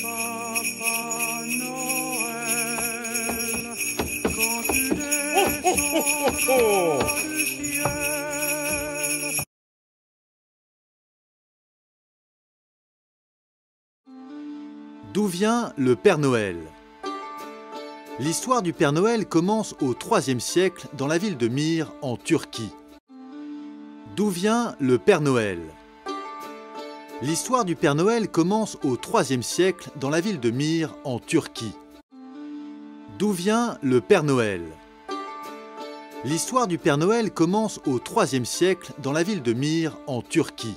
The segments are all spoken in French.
Papa Noël, quand tu descendras du ciel. D'où vient le Père Noël? L'histoire du Père Noël commence au IIIe siècle dans la ville de Mir, en Turquie. D'où vient le Père Noël? L'histoire du Père Noël commence au IIIe siècle dans la ville de Mir, en Turquie. D'où vient le Père Noël? L'histoire du Père Noël commence au IIIe siècle dans la ville de Mir, en Turquie.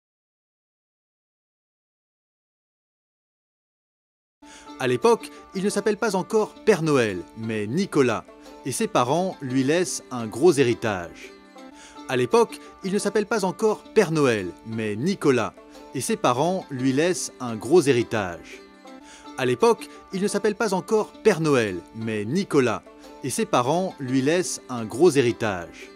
À l'époque, il ne s'appelle pas encore Père Noël, mais Nicolas, et ses parents lui laissent un gros héritage. À l'époque, il ne s'appelle pas encore Père Noël, mais Nicolas, et ses parents lui laissent un gros héritage. À l'époque, il ne s'appelle pas encore Père Noël, mais Nicolas, et ses parents lui laissent un gros héritage.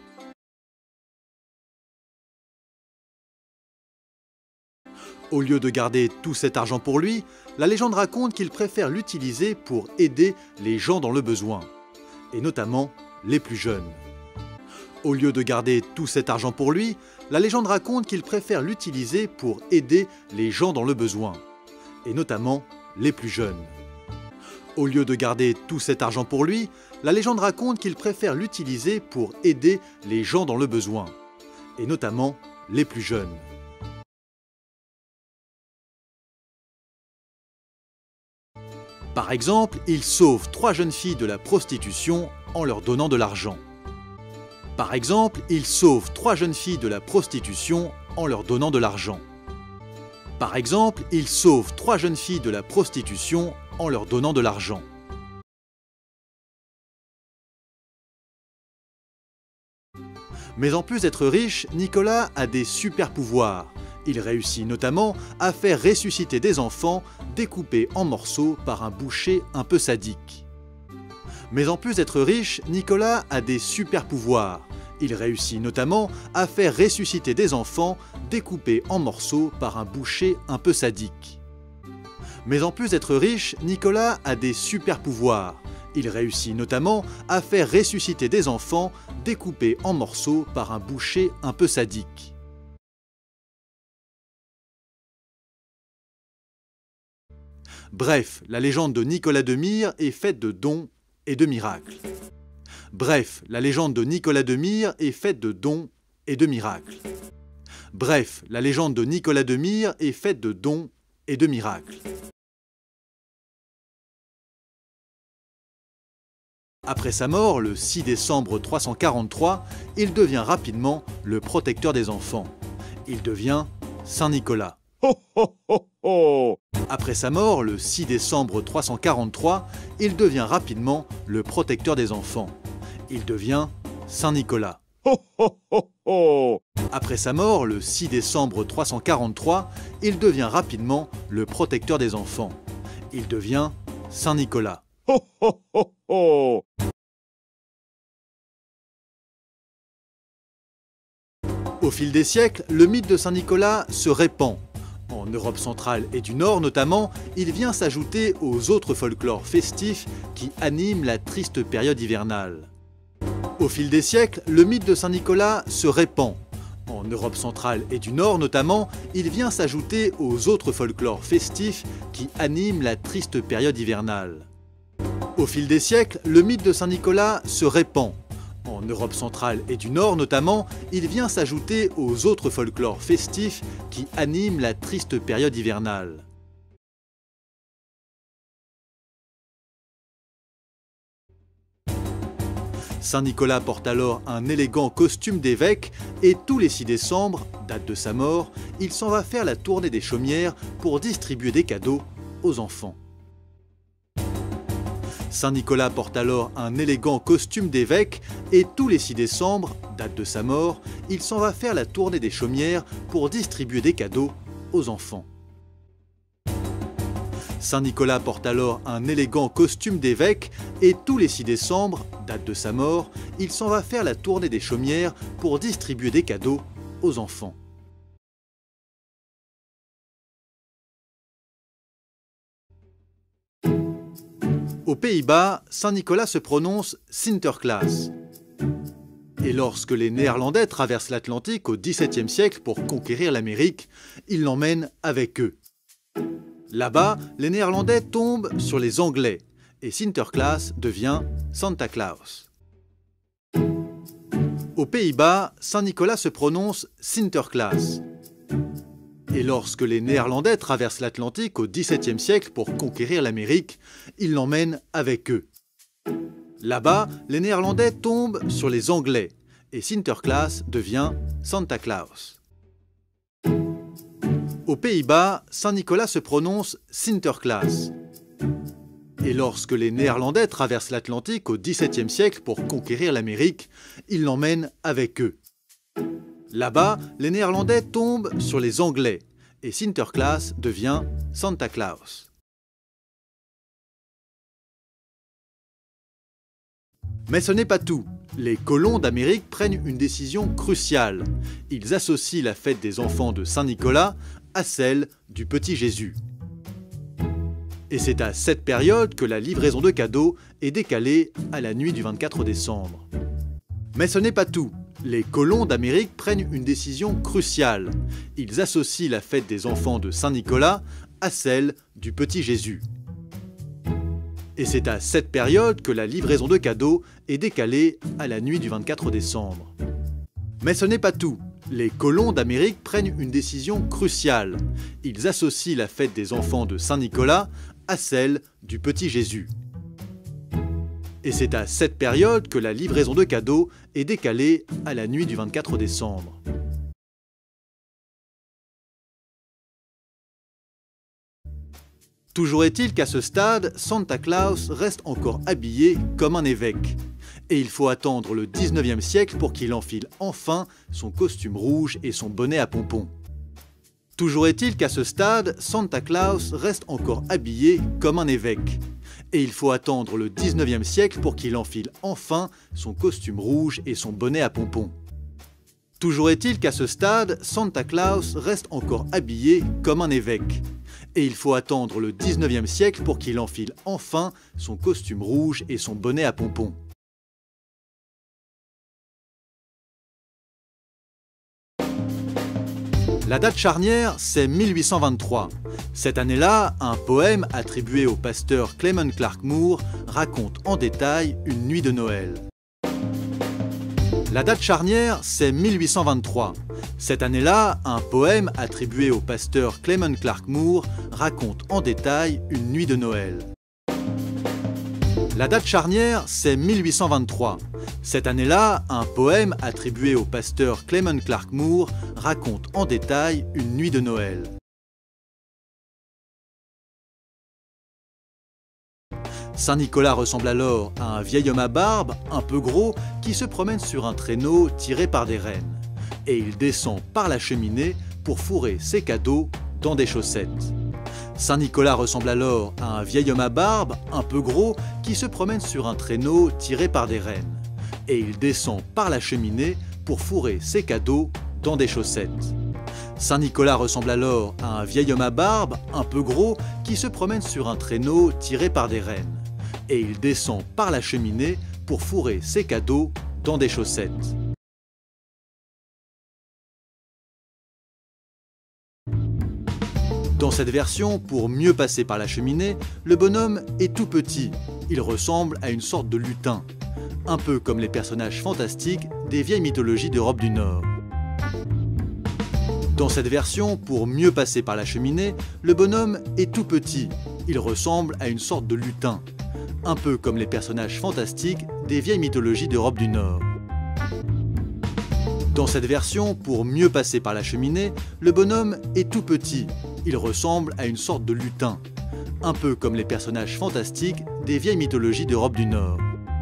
Au lieu de garder tout cet argent pour lui, la légende raconte qu'il préfère l'utiliser pour aider les gens dans le besoin, et notamment les plus jeunes. Au lieu de garder tout cet argent pour lui, la légende raconte qu'il préfère l'utiliser pour aider les gens dans le besoin, et notamment les plus jeunes. Au lieu de garder tout cet argent pour lui, la légende raconte qu'il préfère l'utiliser pour aider les gens dans le besoin, et notamment les plus jeunes. Par exemple, il sauve 3 jeunes filles de la prostitution en leur donnant de l'argent. Par exemple, il sauve 3 jeunes filles de la prostitution en leur donnant de l'argent. Par exemple, il sauve 3 jeunes filles de la prostitution en leur donnant de l'argent. Mais en plus d'être riche, Nicolas a des super pouvoirs. Il réussit notamment à faire ressusciter des enfants découpés en morceaux par un boucher un peu sadique. Mais en plus d'être riche, Nicolas a des super pouvoirs. Il réussit notamment à faire ressusciter des enfants découpés en morceaux par un boucher un peu sadique. Mais en plus d'être riche, Nicolas a des super pouvoirs. Il réussit notamment à faire ressusciter des enfants découpés en morceaux par un boucher un peu sadique. Bref, la légende de Nicolas de Myre est faite de dons et de miracles. Bref, la légende de Nicolas de Myre est faite de dons et de miracles. Bref, la légende de Nicolas de Myre est faite de dons et de miracles. Après sa mort, le 6 décembre 343, il devient rapidement le protecteur des enfants. Il devient Saint Nicolas. Ho, ho, ho, ho. Après sa mort, le 6 décembre 343, il devient rapidement le protecteur des enfants. Il devient Saint Nicolas. Ho, ho, ho, ho. Après sa mort, le 6 décembre 343, il devient rapidement le protecteur des enfants. Il devient Saint Nicolas. Ho, ho, ho, ho. Au fil des siècles, le mythe de Saint Nicolas se répand. En Europe centrale et du Nord notamment, il vient s'ajouter aux autres folklores festifs qui animent la triste période hivernale. Au fil des siècles, le mythe de Saint Nicolas se répand. En Europe centrale et du Nord notamment, il vient s'ajouter aux autres folklores festifs qui animent la triste période hivernale. Au fil des siècles, le mythe de Saint Nicolas se répand. En Europe centrale et du Nord notamment, il vient s'ajouter aux autres folklores festifs qui animent la triste période hivernale. Saint Nicolas porte alors un élégant costume d'évêque et tous les 6 décembre, date de sa mort, il s'en va faire la tournée des chaumières pour distribuer des cadeaux aux enfants. Saint Nicolas porte alors un élégant costume d'évêque et tous les 6 décembre, date de sa mort, il s'en va faire la tournée des chaumières pour distribuer des cadeaux aux enfants. Saint Nicolas porte alors un élégant costume d'évêque et tous les 6 décembre, date de sa mort, il s'en va faire la tournée des chaumières pour distribuer des cadeaux aux enfants. Aux Pays-Bas, Saint-Nicolas se prononce Sinterklaas. Et lorsque les Néerlandais traversent l'Atlantique au XVIIe siècle pour conquérir l'Amérique, ils l'emmènent avec eux. Là-bas, les Néerlandais tombent sur les Anglais et Sinterklaas devient Santa Claus. Aux Pays-Bas, Saint-Nicolas se prononce Sinterklaas. Et lorsque les Néerlandais traversent l'Atlantique au XVIIe siècle pour conquérir l'Amérique, ils l'emmènent avec eux. Là-bas, les Néerlandais tombent sur les Anglais et Sinterklaas devient Santa Claus. Aux Pays-Bas, Saint-Nicolas se prononce Sinterklaas. Et lorsque les Néerlandais traversent l'Atlantique au XVIIe siècle pour conquérir l'Amérique, ils l'emmènent avec eux. Là-bas, les Néerlandais tombent sur les Anglais et Sinterklaas devient Santa Claus. Mais ce n'est pas tout. Les colons d'Amérique prennent une décision cruciale. Ils associent la fête des enfants de Saint-Nicolas à celle du petit Jésus. Et c'est à cette période que la livraison de cadeaux est décalée à la nuit du 24 décembre. Mais ce n'est pas tout. Les colons d'Amérique prennent une décision cruciale. Ils associent la fête des enfants de Saint-Nicolas à celle du petit Jésus. Et c'est à cette période que la livraison de cadeaux est décalée à la nuit du 24 décembre. Mais ce n'est pas tout. Les colons d'Amérique prennent une décision cruciale. Ils associent la fête des enfants de Saint-Nicolas à celle du petit Jésus. Et c'est à cette période que la livraison de cadeaux est décalée à la nuit du 24 décembre. Toujours est-il qu'à ce stade, Santa Claus reste encore habillé comme un évêque. Et il faut attendre le 19e siècle pour qu'il enfile enfin son costume rouge et son bonnet à pompons. Toujours est-il qu'à ce stade, Santa Claus reste encore habillé comme un évêque. Et il faut attendre le 19e siècle pour qu'il enfile enfin son costume rouge et son bonnet à pompons. Toujours est-il qu'à ce stade, Santa Claus reste encore habillé comme un évêque. Et il faut attendre le 19e siècle pour qu'il enfile enfin son costume rouge et son bonnet à pompons. La date charnière, c'est 1823. Cette année-là, un poème attribué au pasteur Clement Clark Moore raconte en détail une nuit de Noël. La date charnière, c'est 1823. Cette année-là, un poème attribué au pasteur Clement Clark Moore raconte en détail une nuit de Noël. La date charnière, c'est 1823. Cette année-là, un poème attribué au pasteur Clement Clark Moore raconte en détail une nuit de Noël. Saint-Nicolas ressemble alors à un vieil homme à barbe, un peu gros, qui se promène sur un traîneau tiré par des rennes. Et il descend par la cheminée pour fourrer ses cadeaux dans des chaussettes. Saint-Nicolas ressemble alors à un vieil homme à barbe, un peu gros, qui se promène sur un traîneau tiré par des rennes. Et il descend par la cheminée pour fourrer ses cadeaux dans des chaussettes. Saint-Nicolas ressemble alors à un vieil homme à barbe, un peu gros, qui se promène sur un traîneau tiré par des rennes. Et il descend par la cheminée pour fourrer ses cadeaux dans des chaussettes. Dans cette version, pour mieux passer par la cheminée, le bonhomme est tout petit. Il ressemble à une sorte de lutin, un peu comme les personnages fantastiques des vieilles mythologies d'Europe du Nord. Dans cette version, pour mieux passer par la cheminée, le bonhomme est tout petit. Il ressemble à une sorte de lutin, un peu comme les personnages fantastiques des vieilles mythologies d'Europe du Nord. Dans cette version, pour mieux passer par la cheminée, le bonhomme est tout petit. Il ressemble à une sorte de lutin, un peu comme les personnages fantastiques des vieilles mythologies d'Europe du Nord.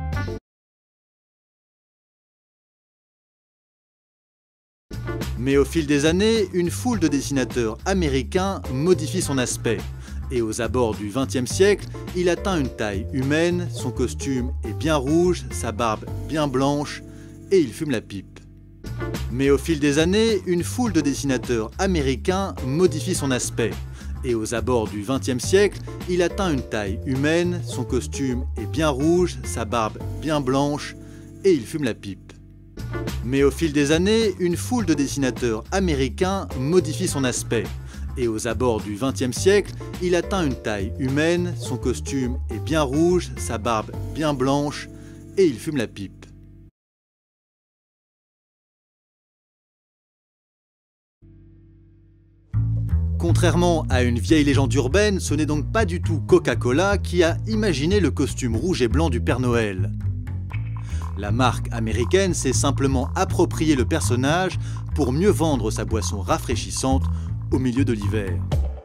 Mais au fil des années, une foule de dessinateurs américains modifie son aspect. Et aux abords du XXe siècle, il atteint une taille humaine, son costume est bien rouge, sa barbe bien blanche, et il fume la pipe. Mais au fil des années, une foule de dessinateurs américains modifie son aspect. Et aux abords du XXe siècle, il atteint une taille humaine, son costume est bien rouge, sa barbe bien blanche, et il fume la pipe. Mais au fil des années, une foule de dessinateurs américains modifie son aspect. Et aux abords du XXe siècle, il atteint une taille humaine, son costume est bien rouge, sa barbe bien blanche, et il fume la pipe. Contrairement à une vieille légende urbaine, ce n'est donc pas du tout Coca-Cola qui a imaginé le costume rouge et blanc du Père Noël. La marque américaine s'est simplement approprié le personnage pour mieux vendre sa boisson rafraîchissante au milieu de l'hiver.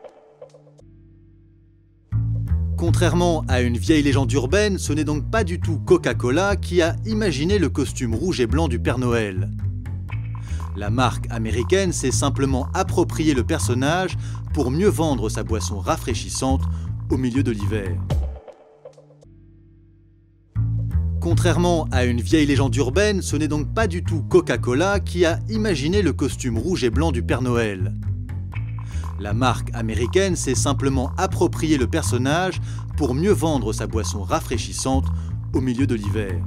Contrairement à une vieille légende urbaine, ce n'est donc pas du tout Coca-Cola qui a imaginé le costume rouge et blanc du Père Noël. La marque américaine s'est simplement approprié le personnage pour mieux vendre sa boisson rafraîchissante au milieu de l'hiver. Contrairement à une vieille légende urbaine, ce n'est donc pas du tout Coca-Cola qui a imaginé le costume rouge et blanc du Père Noël. La marque américaine s'est simplement approprié le personnage pour mieux vendre sa boisson rafraîchissante au milieu de l'hiver.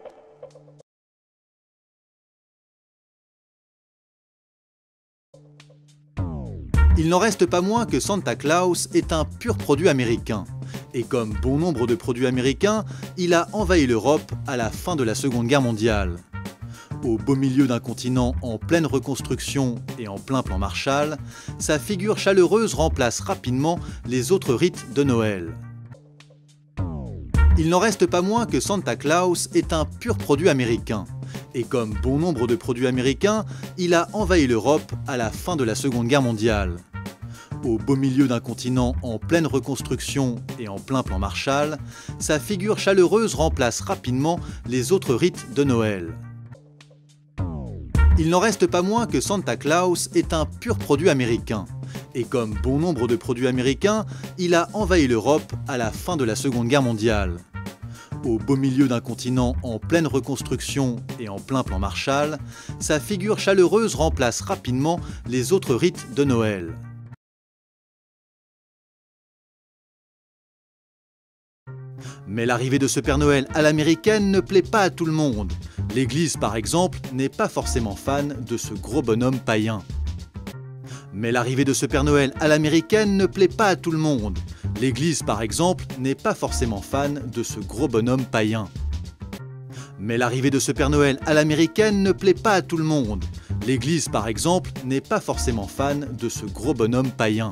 Il n'en reste pas moins que Santa Claus est un pur produit américain. Et comme bon nombre de produits américains, il a envahi l'Europe à la fin de la Seconde Guerre mondiale. Au beau milieu d'un continent en pleine reconstruction et en plein plan Marshall, sa figure chaleureuse remplace rapidement les autres rites de Noël. Il n'en reste pas moins que Santa Claus est un pur produit américain. Et comme bon nombre de produits américains, il a envahi l'Europe à la fin de la Seconde Guerre mondiale. Au beau milieu d'un continent en pleine reconstruction et en plein plan Marshall, sa figure chaleureuse remplace rapidement les autres rites de Noël. Il n'en reste pas moins que Santa Claus est un pur produit américain. Et comme bon nombre de produits américains, il a envahi l'Europe à la fin de la Seconde Guerre mondiale. Au beau milieu d'un continent en pleine reconstruction et en plein plan Marshall, sa figure chaleureuse remplace rapidement les autres rites de Noël. Mais l'arrivée de ce Père Noël à l'américaine ne plaît pas à tout le monde. L'Église, par exemple, n'est pas forcément fan de ce gros bonhomme païen. Mais l'arrivée de ce Père Noël à l'américaine ne plaît pas à tout le monde. L'Église, par exemple, n'est pas forcément fan de ce gros bonhomme païen. Mais l'arrivée de ce Père Noël à l'américaine ne plaît pas à tout le monde. L'Église, par exemple, n'est pas forcément fan de ce gros bonhomme païen.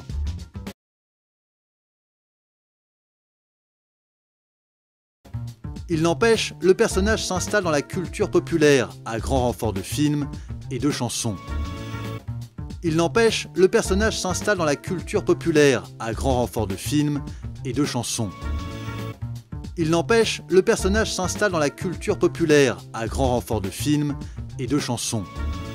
Il n'empêche, le personnage s'installe dans la culture populaire, à grand renfort de films et de chansons. Il n'empêche, le personnage s'installe dans la culture populaire, à grand renfort de films et de chansons. Il n'empêche, le personnage s'installe dans la culture populaire, à grand renfort de films et de chansons.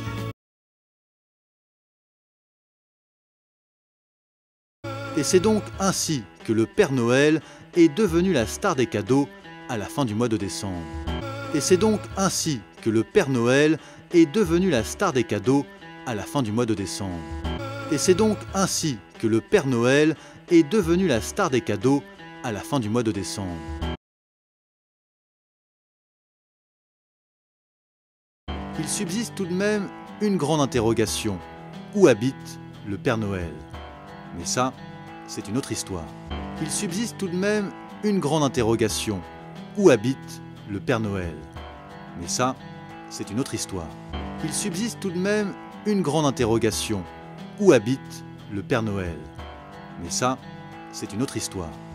Et c'est donc ainsi que le Père Noël est devenu la star des cadeaux à la fin du mois de décembre. Et c'est donc ainsi que le Père Noël est devenu la star des cadeaux à la fin du mois de décembre. Et c'est donc ainsi que le Père Noël est devenu la star des cadeaux à la fin du mois de décembre. Il subsiste tout de même une grande interrogation. Où habite le Père Noël? Mais ça, c'est une autre histoire. Il subsiste tout de même une grande interrogation. Où habite le Père Noël? Mais ça, c'est une autre histoire. Il subsiste tout de même une grande interrogation. Où habite le Père Noël? Mais ça, c'est une autre histoire.